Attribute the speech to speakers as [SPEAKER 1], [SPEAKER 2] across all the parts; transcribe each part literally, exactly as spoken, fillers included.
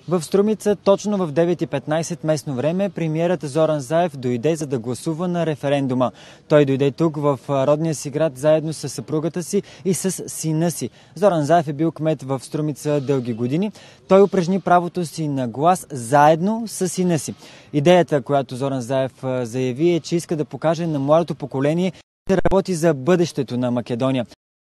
[SPEAKER 1] В Струмица точно в девет и петнайсет местно време премиерът Зоран Заев дойде за да гласува на референдума. Той дойде тук в родния си град заедно с съпругата си и с сина си. Зоран Заев е бил кмет в Струмица дълги години. Той упражни правото си на глас заедно с сина си. Идеята, която Зоран Заев заяви, е, че иска да покаже на младото поколение да работи за бъдещето на Македония.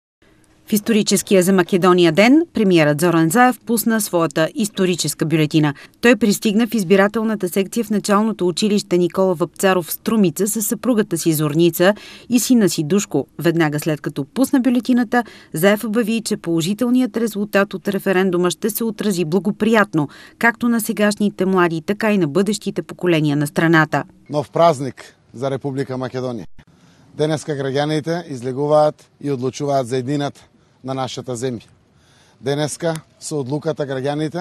[SPEAKER 2] В историческия за Македония ден премиерът Зоран Заев пусна своята историческа бюлетина. Той пристигна в избирателната секция в началното училище Никола Вапцаров в Струмица с съпругата си Зорница и сина си Душко. Веднага след като пусна бюлетината, Заев обяви, че положителният резултат от референдума ще се отрази благоприятно както на сегашните млади, така и на бъдещите поколения на страната.
[SPEAKER 3] Нов празник за Република Македония. Денеска граѓаните излегуваат и одлучуваат за едината на нашата земја. Денеска со одлуката граѓаните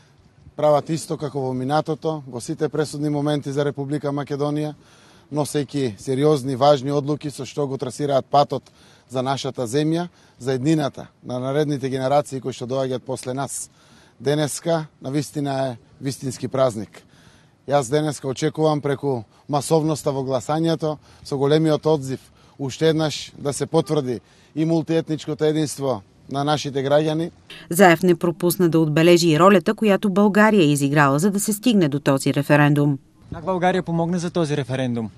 [SPEAKER 3] прават исто како во минатото, во сите пресудни моменти за Република Македонија, носејќи сериозни, важни одлуки со што го трасираат патот за нашата земја, за еднината на наредните генерации кои што доаѓаат после нас. Денеска навистина е вистински празник. Јас денеска очекувам преку масовноста во гласањето, со големиот одзив, уште еднаш да се потврди и мултиетничкото единство на нашите граѓани.
[SPEAKER 2] Заев не пропусна да отбележи и ролята, която България е изиграла, за да се стигне до този референдум.
[SPEAKER 1] Как България помогна за този референдум?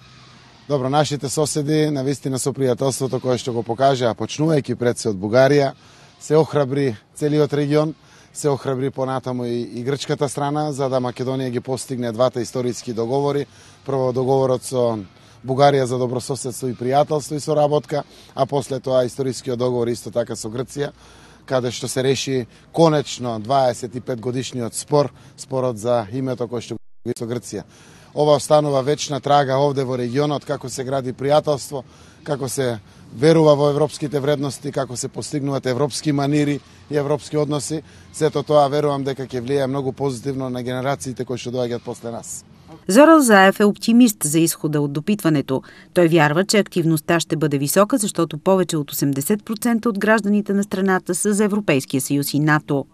[SPEAKER 3] Добро, нашите соседи, навистина со пријателството кое што го покажа, почнувајќи пред се од Бугарија, се охрабри целиот регион, се охрабри понатаму и, и грчката страна, за да Македонија ги постигне двата историски договори. Прво договорот со Бугарија за добрососедство и пријателство и соработка, а после тоа историскиот договор исто така со Грција, каде што се реши конечно дваесет и пет годишниот спор, спорот за името кој што го со Грција. Ова останува вечна трага овде во регионот, како се гради пријателство, како се верува во европските вредности, како се постигнуваат европски манири и европски односи. Сето тоа верувам дека ќе влијае многу позитивно на генерациите кои што доаѓаат после нас.
[SPEAKER 2] Зоран Заев е оптимист за изхода от допитването. Той вярва, че активността ще бъде висока, защото повече от осемдесет процента от гражданите на страната са за Европейския съюз и НАТО.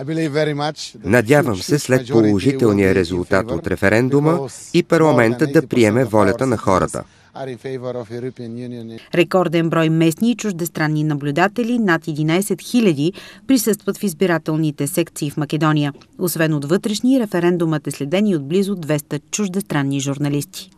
[SPEAKER 4] Надявам се след положителния резултат от референдума и парламентът да приеме волята на хората.
[SPEAKER 2] Рекорден брой местни и чуждестранни наблюдатели, над единайсет хиляди, присъстват в избирателните секции в Македония. Освен от вътрешни, референдумът е следен и от близо двеста чуждестранни журналисти.